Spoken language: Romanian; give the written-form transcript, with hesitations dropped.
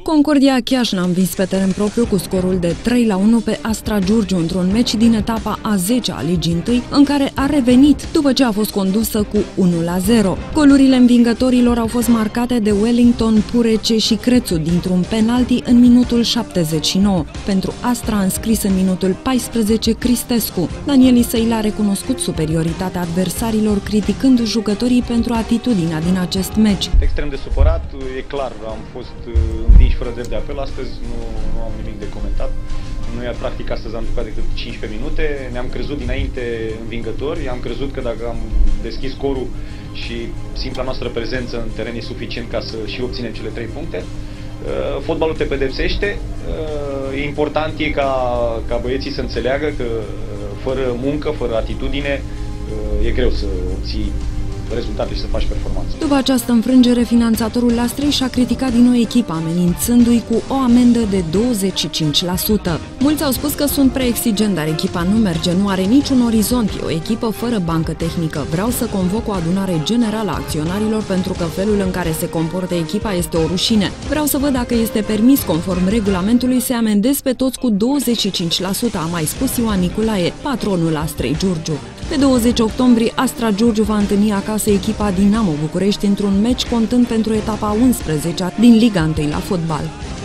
Concordia Chiajna a învins pe teren propriu cu scorul de 3-1 pe Astra Giurgiu într-un meci din etapa a 10-a Ligii 1, în care a revenit după ce a fost condusă cu 1-0. Golurile învingătorilor au fost marcate de Wellington, Purece și Crețu dintr-un penalti în minutul 79. Pentru Astra a înscris în minutul 14 Cristescu. Daniel Isăil a recunoscut superioritatea adversarilor, criticând jucătorii pentru atitudinea din acest meci. Extrem de supărat, e clar, am fost învinși fără drept de apel. Astăzi nu am nimic de comentat. Noi, practic, astăzi am jucat decât 15 minute. Ne-am crezut dinainte învingători. Am crezut că dacă am deschis scorul și simpla noastră prezență în teren e suficient ca să și obținem cele 3 puncte. Fotbalul te pedepsește. Important e ca băieții să înțeleagă că fără muncă, fără atitudine, e greu să obții rezultate și să faci performanță. După această înfrângere, finanțatorul Astrei și-a criticat din nou echipa, amenințându-i cu o amendă de 25%. Mulți au spus că sunt prea exigent, dar echipa nu merge, nu are niciun orizont, e o echipă fără bancă tehnică. Vreau să convoc o adunare generală a acționarilor pentru că felul în care se comportă echipa este o rușine. Vreau să văd dacă este permis, conform regulamentului, să amendez pe toți cu 25%, a mai spus Ioan Niculae, patronul Astrei Giurgiu. Pe 20 octombrie, Astra Giurgiu va întâlni acasă echipa Dinamo București într-un meci contând pentru etapa 11-a din Liga 1 la fotbal.